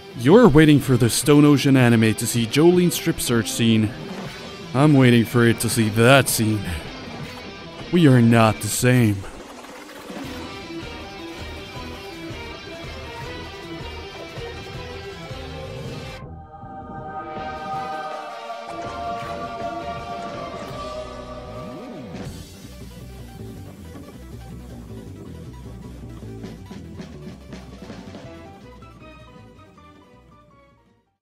You're waiting for the Stone Ocean anime to see Jolene's strip search scene. I'm waiting for it to see that scene. We are not the same.